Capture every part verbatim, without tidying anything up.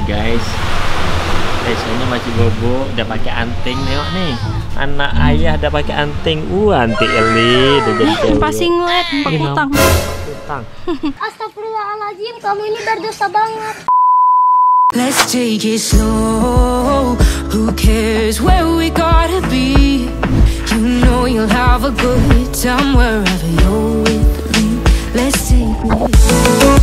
guys. Aisyahnya masih bobo, udah pakai anting. Nengok nih, anak ayah udah pakai anting. Uh, anti Eli udah jadi cewek. Pasti ngeliat pakai utang. Utang. Astagfirullahaladzim, kamu ini berdosa banget. Let's take it slow. Who cares where we gotta be? You know you'll have a good time wherever you're with me. Let's take it slow.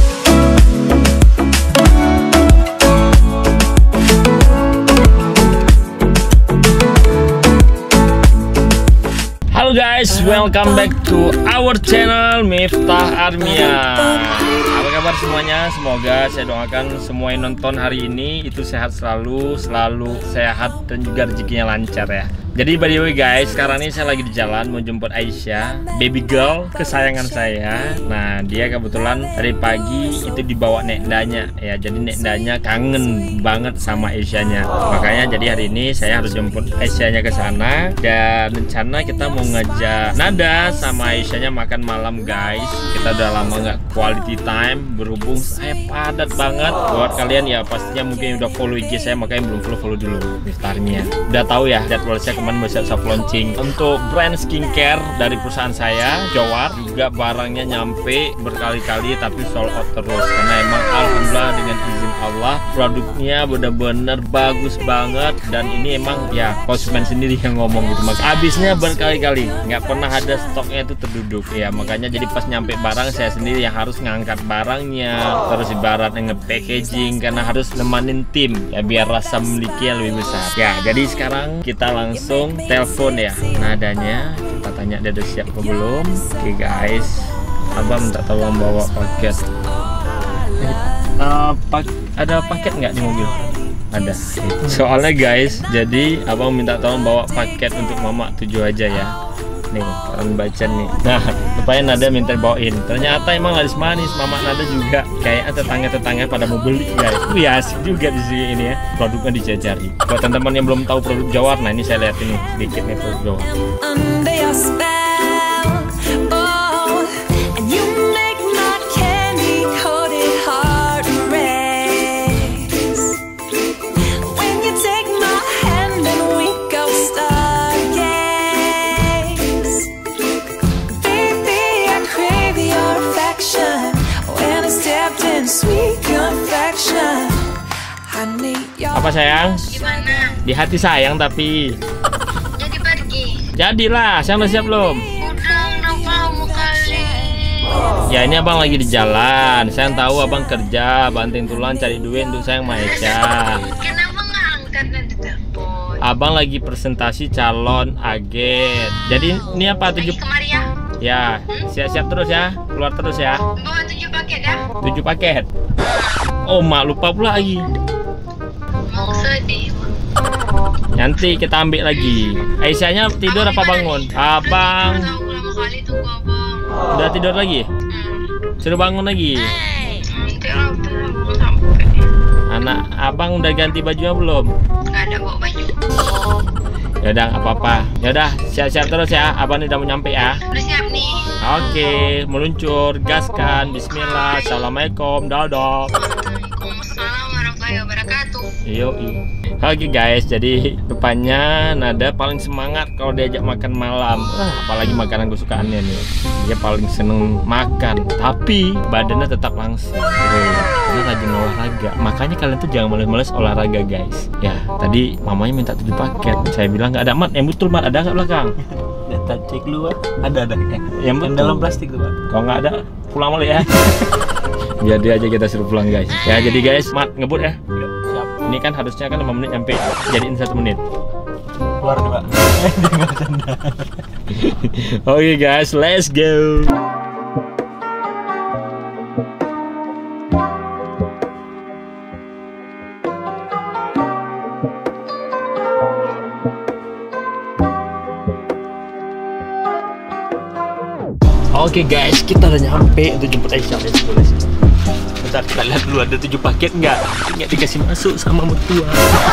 Halo guys, welcome back to our channel Miftah Armia. Apa kabar semuanya? Semoga saya doakan semua yang nonton hari ini itu sehat selalu, selalu sehat dan juga rezekinya lancar ya. Jadi by the way guys, sekarang ini saya lagi di jalan mau jemput Aisyah, baby girl kesayangan saya. Nah dia kebetulan dari pagi itu dibawa nekdanya ya, jadi nekdanya kangen banget sama Aisyahnya. Makanya jadi hari ini saya harus jemput Aisyahnya ke sana dan rencana kita mau ngajak Nada sama Aisyahnya makan malam guys. Kita udah lama nggak quality time, berhubung saya padat banget. Buat kalian ya pastinya mungkin udah follow I G saya, makanya belum follow follow dulu Miftah Armia. Udah tahu ya jadwal saya kemarin besok soft launching untuk brand skincare dari perusahaan saya Jawar, juga barangnya nyampe berkali-kali tapi sold out terus karena emang alhamdulillah dengan izin Allah produknya benar-benar bagus banget dan ini emang ya konsumen sendiri yang ngomong gitu, maka habisnya berkali-kali nggak pernah ada stoknya itu terduduk ya. Makanya jadi pas nyampe barang saya sendiri yang harus ngangkat barangnya, terus ibaratnya nge-packaging karena harus nemanin tim ya biar rasa memilikinya lebih besar ya. Jadi sekarang kita langsung telepon ya Nadanya, kita tanya dia udah siap atau belum. Oke guys, abang minta tolong bawa paket. uh, pak ada paket nggak di mobil? Ada. Soalnya guys, jadi abang minta tolong bawa paket untuk mama tujuh aja ya. Nih kalian baca nih. Nah rupanya Nada minta bawain, ternyata emang laris manis. Mama Nada juga kayaknya tetangga-tetangga pada mau beli guys. Wih asik juga di sini ini ya, produknya dijajari. Buat teman-teman yang belum tahu produk Jawar, nah ini saya lihat ini sedikit nih produk Jawar. Apa sayang? Gimana? Di hati sayang tapi Jadi pergi? jadilah, saya udah siap belum? Udah, kenapa kamu kali? Ya ini abang lagi di jalan, saya tahu abang kerja, banting tulang cari duit untuk saya sama Aisyah. Kenapa nggak angkat nanti telepon? Abang lagi presentasi calon agen. Jadi ini apa tujuh? Kemari ya? Ya, siap-siap terus ya, keluar terus ya. Bawa tujuh paket ya? Tujuh paket. Oh mak lupa pula lagi. Mau sedih. Nanti kita ambil lagi. Aisyahnya tidur apa bangun? Abang Tahu lama kali tunggu abang. udah tidur lagi? Hmm. Suruh bangun lagi. Nanti lah, belum sampai. Anak abang udah ganti bajunya belum? Nggak ada bawa baju. Yaudah nggak apa-apa. Yaudah siap-siap terus ya. Abang udah mau nyampe ya. Udah siap nih. Oke, meluncur, gaskan. Bismillah. Assalamualaikum. Dadah. Waalaikumsalam warahmatullahi wabarakatuh. Yoi. Oke guys, jadi depannya Nada paling semangat kalau diajak makan malam. Wah, apalagi makanan kesukaannya nih. Dia paling seneng makan, tapi badannya tetap langsing. Oh, karena rajin olahraga. Makanya kalian tuh jangan males-males olahraga guys. Ya, tadi mamanya minta tujuh paket. Saya bilang nggak ada mat. Yang betul mat, ada nggak belakang? Data cek luar ada ada ya. Yang Yang dalam plastik tuh pak. Kalau nggak ada, pulang malah ya. Jadi aja kita suruh pulang guys. Ya jadi guys, mat ngebut ya. Yuk, siap. Ini kan harusnya kan lima menit nyampe, jadiin satu menit. Keluar nih pak. Dia nggak bercanda. Oke guys, let's go. Oke guys, kita udah nyampe untuk jemput Aisyah. Let's go, let's go. Bentar kita lihat dulu ada tujuh paket nggak? Nggak dikasih masuk sama mertua.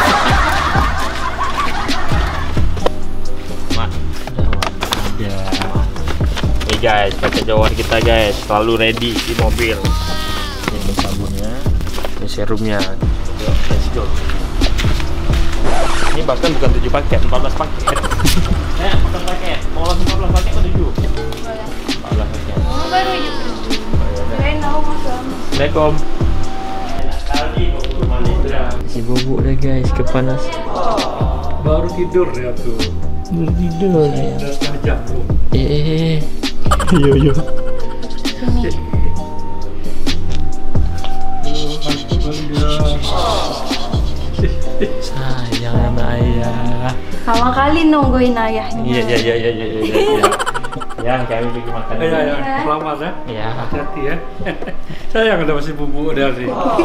Mak, ada. Nih guys, paket Jawar kita guys, selalu ready di mobil. Ini sabunnya, ini serumnya. Let's go. Ini bahkan bukan tujuh paket, empat belas paket. Eh, empat belas paket. Mau langsung empat belas paket atau tujuh? Boleh. empat belas paket. Oh, baru aja tujuh. Kirain tahu masuk. Assalamualaikum. Enak kali bubuk Malaysia. Si bubuk dah guys, kepanas. Baru tidur ya tuh. Baru tidur ya. Udah setengah jam tuh. Eh, yo yo. Sayang anak ayah. Lama kali nungguin ayahnya. Iya iya iya iya iya iya. Ya, kami pergi makan. Iya ya, selamat ya. Iya. Hati-hati ya. Sayang ada masih bubuk dari.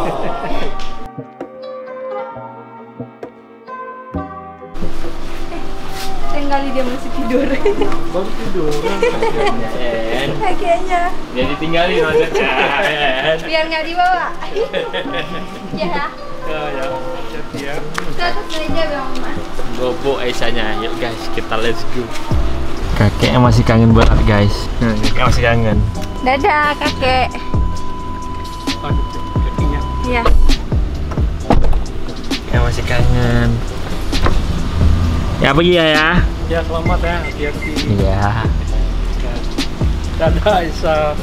Kali dia masih tidur. Baru tidur. Kayaknya. Dia ditinggalin maksudnya. Biar nggak dibawa. Ya. Ya ya, hati-hati ya. Ke atas meja bang Mas. Bobo Aisyahnya, yuk guys kita let's go. Kakeknya masih kangen banget guys. Nah, kakek masih kangen. Dadah kakek. Aduh, kakinya. Iya. Kakek masih kangen. Ya pergi ya ya. Ya selamat ya, hati-hati. Iya. Dadah Aisyah.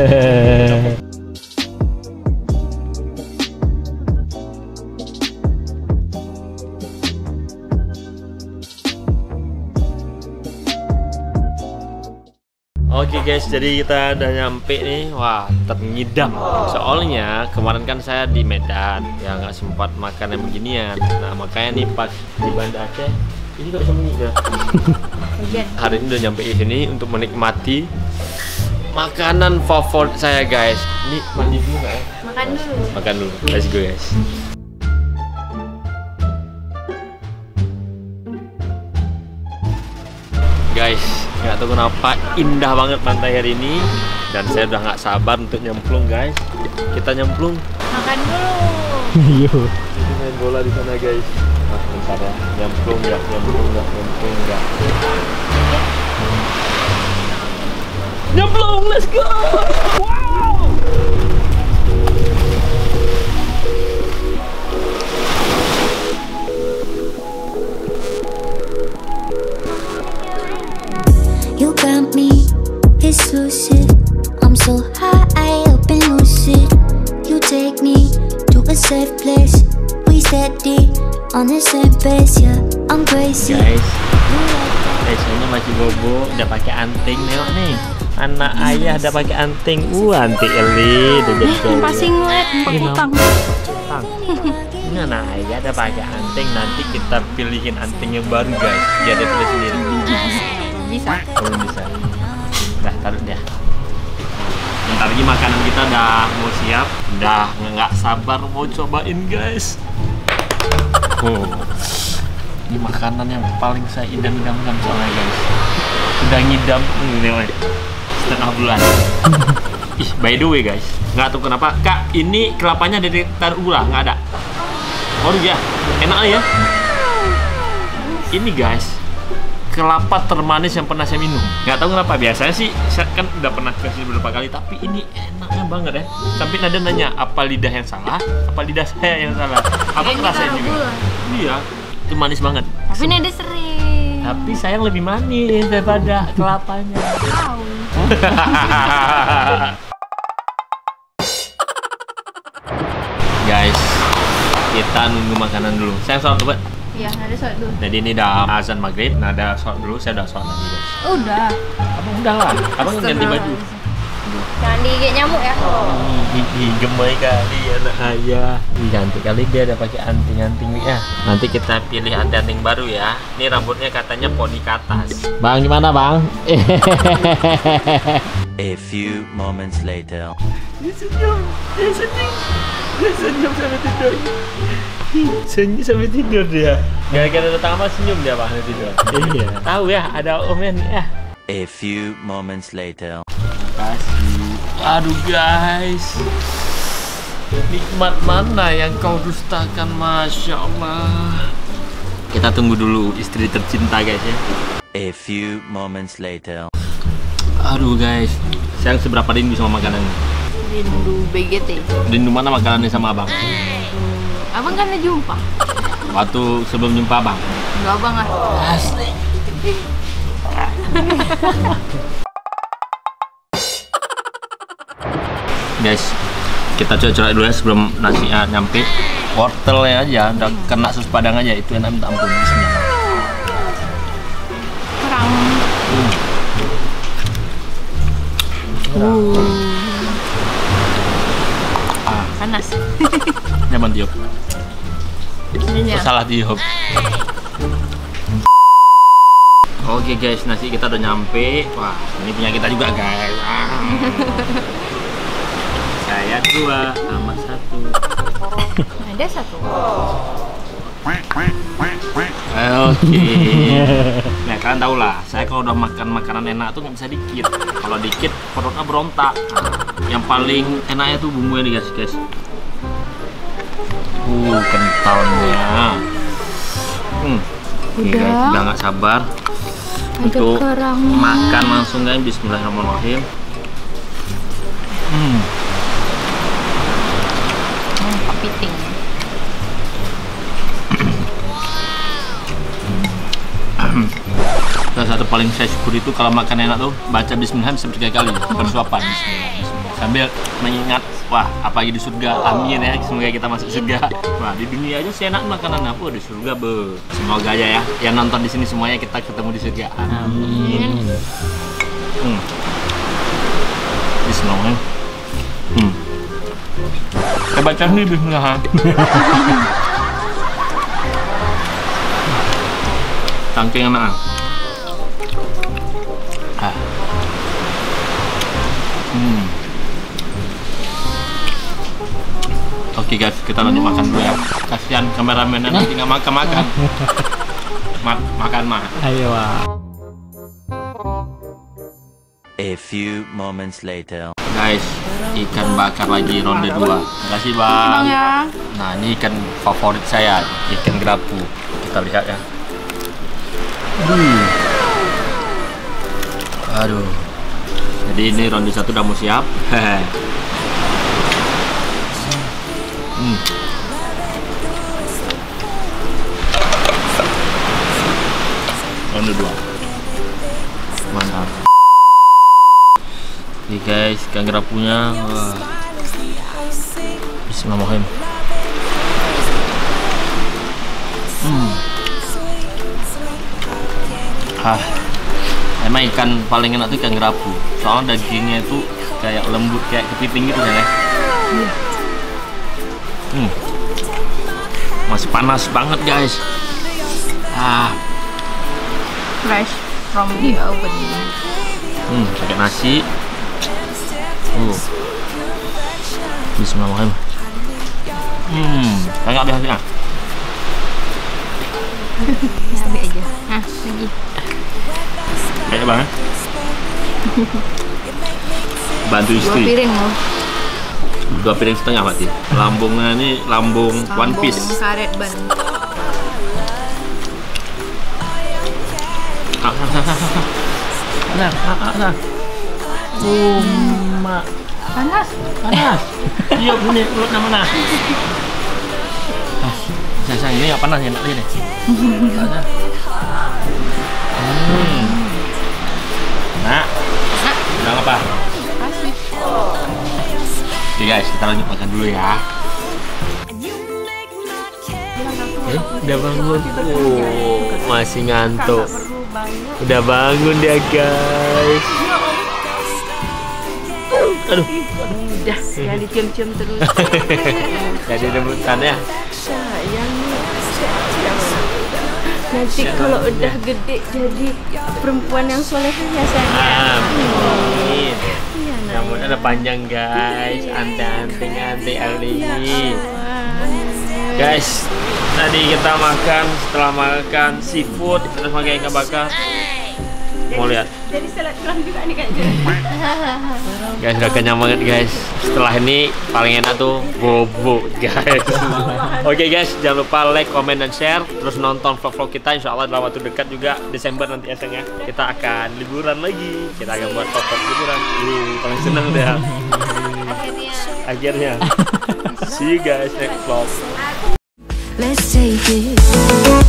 Oke guys, jadi kita udah nyampe nih. Wah, terngidam. Soalnya kemarin kan saya di Medan, ya nggak sempat makan yang beginian. Nah makanya nih pas di Banda Aceh, ini kok sembunyi ya. Hari ini udah nyampe di sini untuk menikmati makanan favorit saya guys. Ini mandi dulu nggak ya? Makan dulu. Makan dulu. Let's go guys. Guys, nggak tahu kenapa indah banget pantai hari ini dan saya udah nggak sabar untuk nyemplung guys. Kita nyemplung. Makan dulu. Iya. Ini main bola di sana guys. Nah, bentar ya. Nyemplung nggak? Nyemplung nggak? Nyemplung nggak? Nyemplung, let's go! Wow! You got me exclusive. I'm so high up and lucid. You take me to a safe place. We steady on the same pace, yeah. I'm crazy. Guys, biasanya masih bobo udah pakai anting. Nengok nih, anak ayah udah pakai anting. Uh, anti Eli udah jadi cowok. Pasti ngeliat utang. Ini anak ayah udah pakai anting. Nanti kita pilihin anting yang baru guys. Biar dia pilih sendiri. Bisa. Oh, bisa. Udah taruh dia. Bentar lagi makanan kita udah mau siap. Udah nggak sabar mau cobain guys. Oh, ini makanan yang paling saya idam-idamkan soalnya guys. Udah ngidam ini setengah bulan. Ih, by the way guys, nggak tahu kenapa kak ini kelapanya dari Tarura nggak ada. Oh ya, enak ya. Ini guys, kelapa termanis yang pernah saya minum. Nggak tahu kenapa, biasanya sih saya kan udah pernah kasih beberapa kali, tapi ini enaknya banget ya. Sampai Nada nanya apa lidah yang salah, apa lidah saya yang salah. Apa ngerasain juga? Iya, itu manis banget. Tapi Nada sering. Tapi sayang lebih manis daripada kelapanya. Tahu. Guys, kita nunggu makanan dulu. Saya sholat dulu. Iya, Nada sholat dulu. Jadi ini udah azan maghrib, Nada sholat dulu, saya udah sholat lagi guys. Udah. Abang udah lah, abang ganti baju. Jangan digigit nyamuk ya. Ih, gemoy kali anak ayah. Ih, cantik kali dia ada pakai anting-anting ya. Nanti kita pilih anting-anting baru ya. Ini rambutnya katanya poni ke atas. Bang, gimana bang? A few moments later. Dia senyum, dia senyum, dia senyum sampai tidur. Senyum sampai tidur dia. Gara-gara datang apa senyum dia bang tidur. Iya. Tahu ya, ada omen ya. A few moments later. Kasih. Aduh guys, nikmat mana yang kau dustakan, masya Allah. Kita tunggu dulu istri tercinta guys ya. A few moments later. Aduh guys, sayang seberapa rindu sama makanan? Rindu B G T. Rindu mana makanannya sama abang? Abang kan udah jumpa. Waktu sebelum jumpa abang. Enggak banget. Asli. Guys, kita coba-coba dulu ya sebelum nasinya nyampe. Wortelnya aja, udah kena sus padang aja, itu enak minta ampun. Bismillah. Kurang. Hmm. Uh. Ah, Panas. nyaman tiup. Sininya. Salah tiup. Oke guys, nasi kita udah nyampe. Wah, ini punya kita juga guys. Ah. Saya dua sama satu. Ada satu. Oke. Nah, kalian tahu lah, saya kalau udah makan makanan enak tuh nggak bisa dikit. Kalau dikit perutnya berontak. Nah, yang paling enaknya tuh bumbunya nih guys, guys. Uh, kentalnya. Hmm. Oke guys, Udah. udah nggak sabar Ada untuk kerangnya. makan langsung guys. Bismillahirrahmanirrahim. Hmm. Hmm, kepiting. Salah satu paling saya syukuri itu kalau makan enak tuh baca bismillah bisa berkali kali bersuapan bismillah, bismillah. Sambil mengingat wah apalagi di surga, amin ya, semoga kita masuk surga. Wah di dunia aja sih enak makanan apa di surga be. Semoga aja ya yang nonton di sini semuanya kita ketemu di surga, amin. Hmm. Bismillah. Hmm. Kita baca nih bismillah. Saking enak. Ah. Hmm. Oke guys, kita lanjut makan dulu ya. Kasihan kameramennya nanti nggak makan-makan. Ma makan mah. Ayo. A few moments later. Guys, ikan bakar lagi ronde dua. Terima kasih bang. Bang ya. Nah ini ikan favorit saya, ikan gerapu. Kita lihat ya. Hmm. Aduh. Jadi ini ronde satu udah mau siap. hmm. Ronde dua. Mantap. Oke guys, ikan gerapunya. Wah. Bismillahirrahmanirrahim. Hmm. Ah, emang ikan paling enak tuh ikan gerapu. Soalnya dagingnya itu kayak lembut, kayak kepiting gitu ya. Hmm. Masih panas banget guys. Ah, Fresh from the oven. hmm, pakai nasi. Uh. Bismillahirrahmanirrahim. Hmm, kayak habis-habisnya. Ambil aja. Nah, lagi. Kayak banget. Bantu Dua istri. piring loh. Dua piring setengah berarti. Lambungnya ini lambung one piece. Lambung karet ban. Ah, ah, ah, ah, ah. Nah, ah, ah, ah. Oh, mak. Panas. Panas. Iya, ini perut mana? Ah, sayang ini nggak panas ya, nak ini. Panas. Hmm. Nah, bilang apa? Kasih. Oke guys, kita lanjut makan dulu ya. Eh, udah bangun. Oh, masih ngantuk. Udah bangun dia guys. Aduh. Udah, jangan dicium-cium terus. Jadi rebutan ya. Sayang. Nanti kalau udah gede jadi perempuan yang solehah ya sayang. Amin. Iya, Namun ada panjang guys. Ante-ante-ante Ali. Guys, tadi kita makan, setelah makan seafood, terus makan ikan bakar. Mau lihat? Jadi salad tulang juga nih kayaknya. Guys, udah kenyang banget guys. Setelah ini paling enak tuh bobo guys. Oke guys, jangan lupa like, comment, dan share. Terus nonton vlog-vlog kita. Insya Allah dalam waktu dekat juga Desember nanti esengnya kita akan liburan lagi. Kita akan buat vlog liburan. Uh, paling seneng deh. Akhirnya. Akhirnya. See you guys next vlog. let's take it.